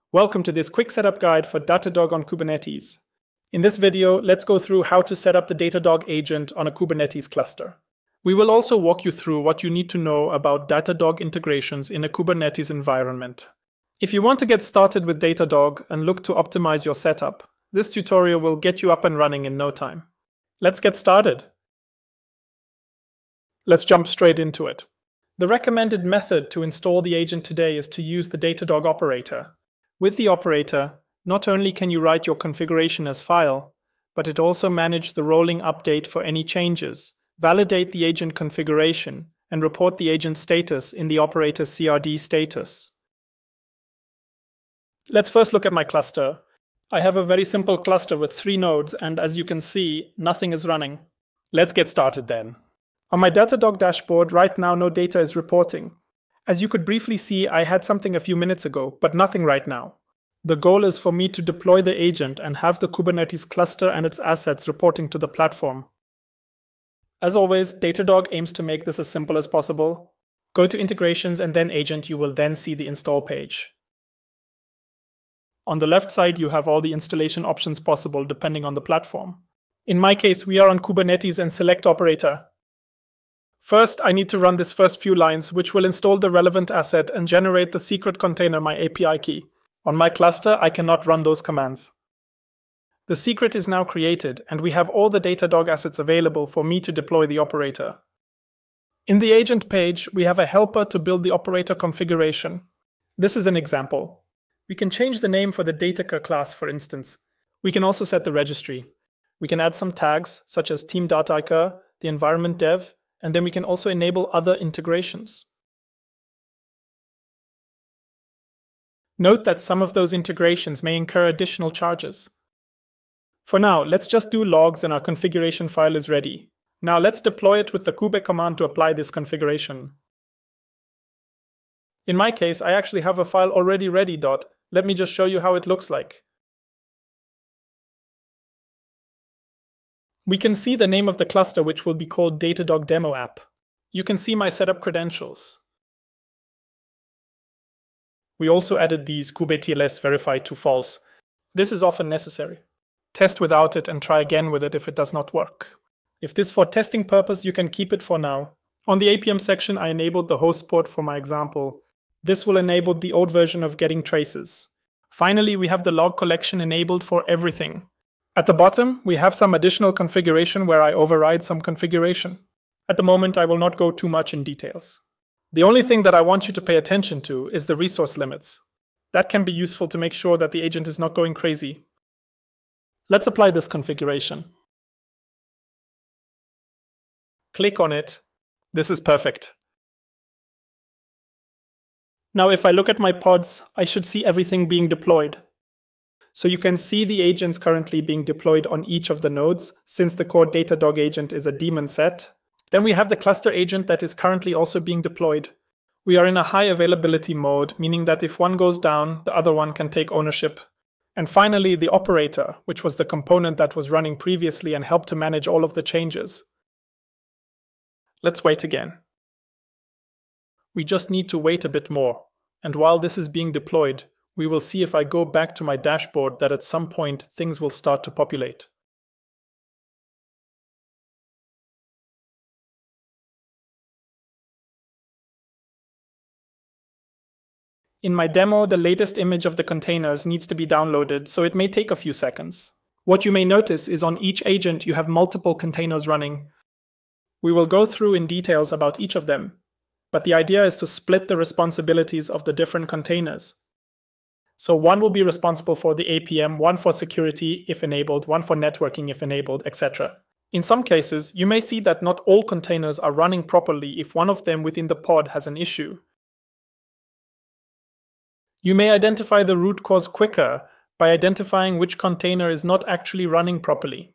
Welcome to this quick setup guide for Datadog on Kubernetes. In this video, let's go through how to set up the Datadog agent on a Kubernetes cluster. We will also walk you through what you need to know about Datadog integrations in a Kubernetes environment. If you want to get started with Datadog and look to optimize your setup, this tutorial will get you up and running in no time. Let's get started. Let's jump straight into it. The recommended method to install the agent today is to use the Datadog operator. With the operator, not only can you write your configuration as file, but it also manages the rolling update for any changes, validate the agent configuration, and report the agent status in the operator's CRD status. Let's first look at my cluster. I have a very simple cluster with 3 nodes, and as you can see, nothing is running. Let's get started then. On my Datadog dashboard, right now no data is reporting. As you could briefly see, I had something a few minutes ago, but nothing right now. The goal is for me to deploy the agent and have the Kubernetes cluster and its assets reporting to the platform. As always, Datadog aims to make this as simple as possible. Go to Integrations and then Agent, you will then see the install page. On the left side, you have all the installation options possible depending on the platform. In my case, we are on Kubernetes and select Operator. First, I need to run this first few lines, which will install the relevant asset and generate the secret container, my API key. On my cluster, I cannot run those commands. The secret is now created, and we have all the Datadog assets available for me to deploy the operator. In the agent page, we have a helper to build the operator configuration. This is an example. We can change the name for the Datacre class, for instance. We can also set the registry. We can add some tags, such as Team Datacre, the environment dev, and then we can also enable other integrations. Note that some of those integrations may incur additional charges. For now, let's just do logs and our configuration file is ready. Now let's deploy it with the kube command to apply this configuration. In my case, I actually have a file already ready. Let me just show you how it looks like. We can see the name of the cluster, which will be called Datadog Demo App. You can see my setup credentials. We also added these kubetls verify to false. This is often necessary. Test without it and try again with it if it does not work. If this is for testing purpose, you can keep it for now. On the APM section, I enabled the host port for my example. This will enable the old version of getting traces. Finally, we have the log collection enabled for everything. At the bottom, we have some additional configuration where I override some configuration. At the moment, I will not go too much in details. The only thing that I want you to pay attention to is the resource limits. That can be useful to make sure that the agent is not going crazy. Let's apply this configuration. Click on it. This is perfect. Now if I look at my pods, I should see everything being deployed. So you can see the agents currently being deployed on each of the nodes, since the core Datadog agent is a daemon set. Then we have the cluster agent that is currently also being deployed. We are in a high availability mode, meaning that if one goes down, the other one can take ownership. And finally, the operator, which was the component that was running previously and helped to manage all of the changes. Let's wait again. We just need to wait a bit more. And while this is being deployed, we will see if I go back to my dashboard that at some point things will start to populate. In my demo, the latest image of the containers needs to be downloaded, so it may take a few seconds. What you may notice is on each agent you have multiple containers running. We will go through in details about each of them, but the idea is to split the responsibilities of the different containers. So one will be responsible for the APM, one for security if enabled, one for networking if enabled, etc. In some cases, you may see that not all containers are running properly if one of them within the pod has an issue. You may identify the root cause quicker by identifying which container is not actually running properly.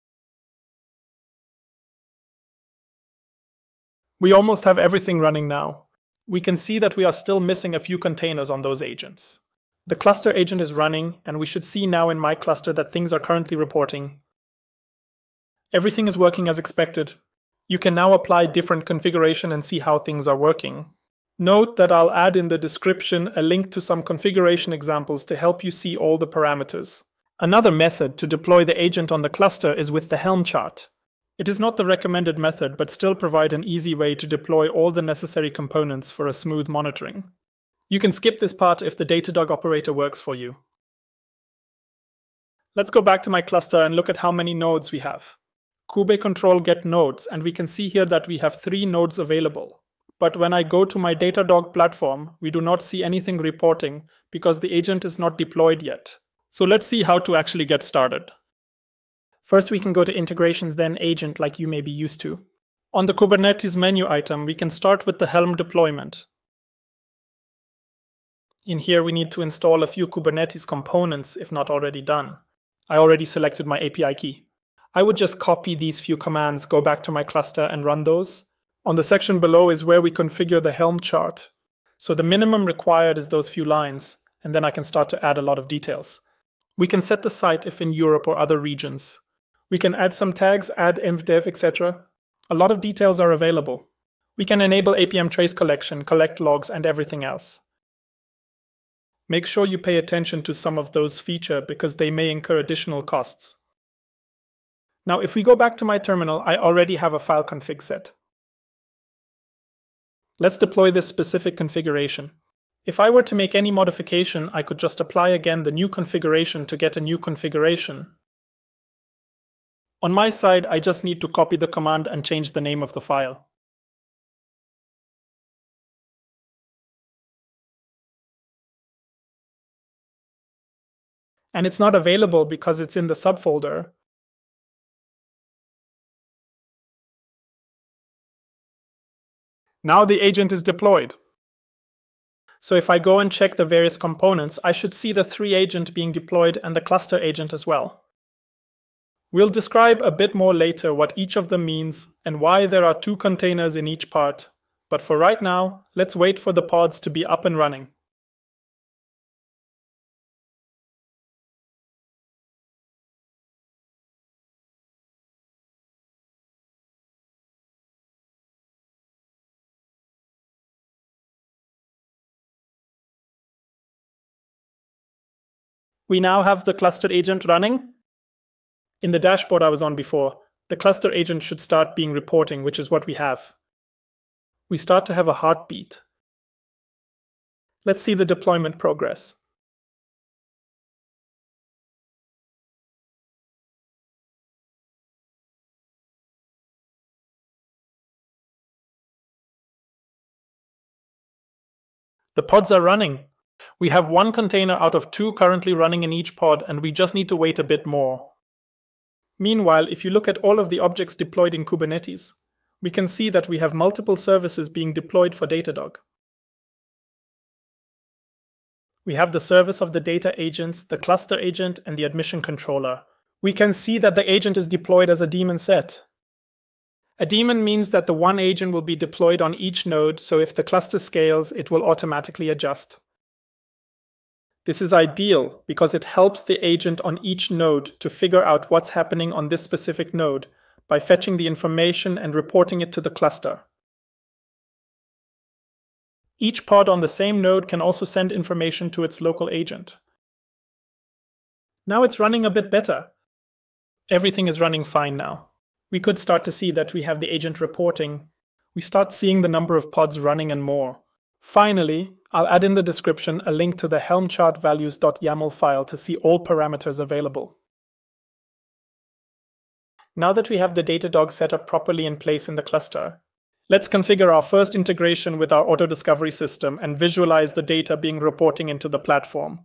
We almost have everything running now. We can see that we are still missing a few containers on those agents. The cluster agent is running, and we should see now in my cluster that things are currently reporting. Everything is working as expected. You can now apply different configuration and see how things are working. Note that I'll add in the description a link to some configuration examples to help you see all the parameters. Another method to deploy the agent on the cluster is with the Helm chart. It is not the recommended method, but still provide an easy way to deploy all the necessary components for a smooth monitoring. You can skip this part if the Datadog operator works for you. Let's go back to my cluster and look at how many nodes we have. Kube control get nodes, and we can see here that we have 3 nodes available. But when I go to my Datadog platform, we do not see anything reporting because the agent is not deployed yet. So let's see how to actually get started. First, we can go to integrations, then agent, like you may be used to. On the Kubernetes menu item, we can start with the Helm deployment. In here, we need to install a few Kubernetes components if not already done. I already selected my API key. I would just copy these few commands, go back to my cluster and run those. On the section below is where we configure the Helm chart. So the minimum required is those few lines, and then I can start to add a lot of details. We can set the site if in Europe or other regions. We can add some tags, add envdev, etc. A lot of details are available. We can enable APM trace collection, collect logs, and everything else. Make sure you pay attention to some of those features because they may incur additional costs. Now, if we go back to my terminal, I already have a file config set. Let's deploy this specific configuration. If I were to make any modification, I could just apply again the new configuration to get a new configuration. On my side, I just need to copy the command and change the name of the file. And it's not available because it's in the subfolder. Now the agent is deployed. So if I go and check the various components, I should see the 3 agent being deployed and the cluster agent as well. We'll describe a bit more later what each of them means and why there are 2 containers in each part. But for right now, let's wait for the pods to be up and running. We now have the cluster agent running. In the dashboard I was on before, the cluster agent should start being reporting, which is what we have. We start to have a heartbeat. Let's see the deployment progress. The pods are running. We have 1 container out of 2 currently running in each pod, and we just need to wait a bit more. Meanwhile, if you look at all of the objects deployed in Kubernetes, we can see that we have multiple services being deployed for Datadog. We have the service of the data agents, the cluster agent, and the admission controller. We can see that the agent is deployed as a daemon set. A daemon means that the 1 agent will be deployed on each node, so if the cluster scales, it will automatically adjust. This is ideal because it helps the agent on each node to figure out what's happening on this specific node by fetching the information and reporting it to the cluster. Each pod on the same node can also send information to its local agent. Now it's running a bit better. Everything is running fine now. We could start to see that we have the agent reporting. We start seeing the number of pods running and more. Finally, I'll add in the description a link to the Helm chart values.yaml file to see all parameters available. Now that we have the Datadog setup properly in place in the cluster, let's configure our first integration with our auto-discovery system and visualize the data being reporting into the platform.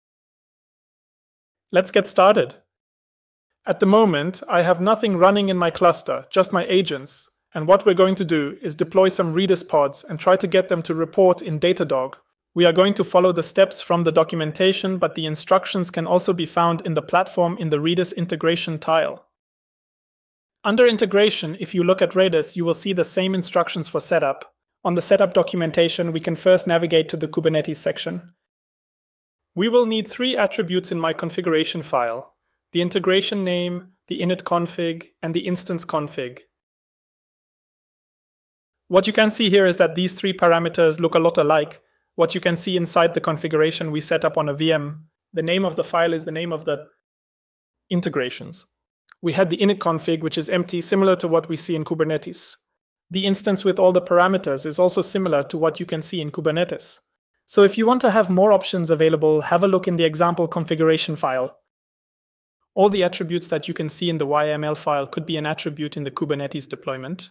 Let's get started. At the moment, I have nothing running in my cluster, just my agents. And what we're going to do is deploy some Redis pods and try to get them to report in Datadog. We are going to follow the steps from the documentation, but the instructions can also be found in the platform in the Redis integration tile. Under integration, if you look at Redis, you will see the same instructions for setup. On the setup documentation, we can first navigate to the Kubernetes section. We will need 3 attributes in my configuration file: the integration name, the init config, and the instance config. What you can see here is that these three parameters look a lot alike. What you can see inside the configuration we set up on a VM. The name of the file is the name of the integrations. We had the init config, which is empty, similar to what we see in Kubernetes. The instance with all the parameters is also similar to what you can see in Kubernetes. So if you want to have more options available, have a look in the example configuration file. All the attributes that you can see in the YAML file could be an attribute in the Kubernetes deployment.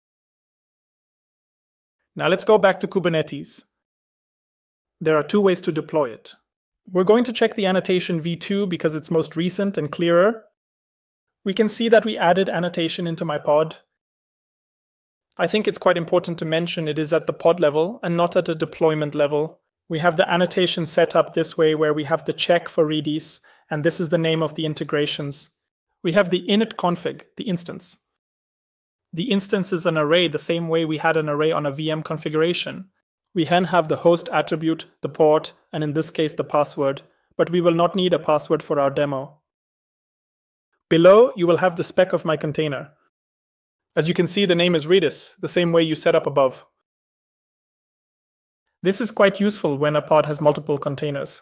Now let's go back to Kubernetes. There are two ways to deploy it. We're going to check the annotation v2 because it's most recent and clearer. We can see that we added annotation into my pod. I think it's quite important to mention it is at the pod level and not at a deployment level. We have the annotation set up this way where we have the check for Redis, and this is the name of the integrations. We have the init config, the instance. The instance is an array the same way we had an array on a VM configuration. We then have the host attribute, the port, and in this case the password, but we will not need a password for our demo. Below, you will have the spec of my container. As you can see, the name is Redis, the same way you set up above. This is quite useful when a pod has multiple containers.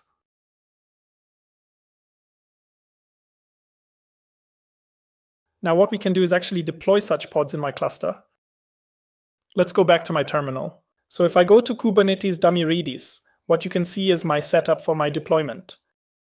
Now what we can do is actually deploy such pods in my cluster. Let's go back to my terminal. So if I go to Kubernetes dummy Redis, what you can see is my setup for my deployment.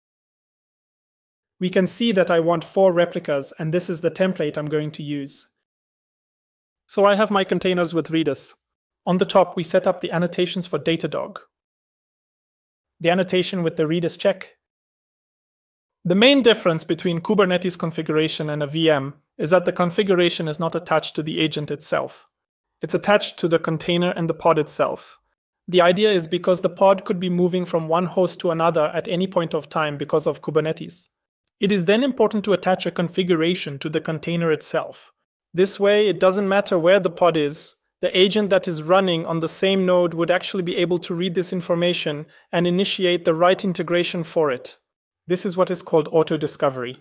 We can see that I want 4 replicas, and this is the template I'm going to use. So I have my containers with Redis. On the top, we set up the annotations for Datadog. The annotation with the Redis check. The main difference between Kubernetes configuration and a VM is that the configuration is not attached to the agent itself. It's attached to the container and the pod itself. The idea is because the pod could be moving from one host to another at any point of time because of Kubernetes. It is then important to attach a configuration to the container itself. This way, it doesn't matter where the pod is, the agent that is running on the same node would actually be able to read this information and initiate the right integration for it. This is what is called auto-discovery.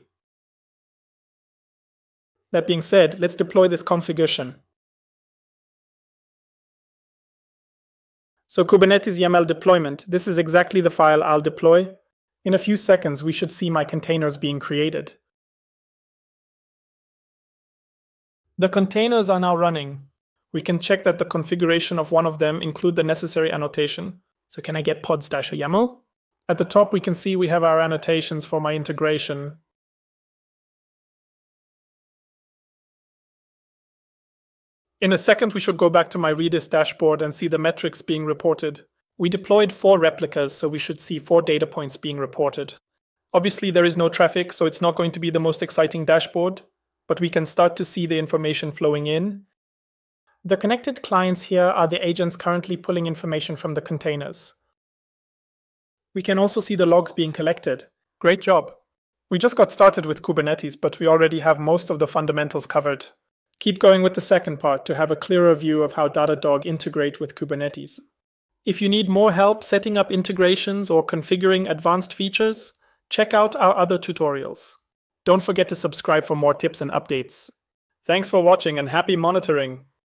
That being said, let's deploy this configuration. So Kubernetes YAML deployment, this is exactly the file I'll deploy. In a few seconds, we should see my containers being created. The containers are now running. We can check that the configuration of one of them include the necessary annotation. So can I get pods-YAML? At the top, we can see we have our annotations for my integration. In a second, we should go back to my Redis dashboard and see the metrics being reported. We deployed 4 replicas, so we should see 4 data points being reported. Obviously, there is no traffic, so it's not going to be the most exciting dashboard, but we can start to see the information flowing in. The connected clients here are the agents currently pulling information from the containers. We can also see the logs being collected. Great job! We just got started with Kubernetes, but we already have most of the fundamentals covered. Keep going with the second part to have a clearer view of how Datadog integrate with Kubernetes. If you need more help setting up integrations or configuring advanced features, check out our other tutorials. Don't forget to subscribe for more tips and updates. Thanks for watching and happy monitoring!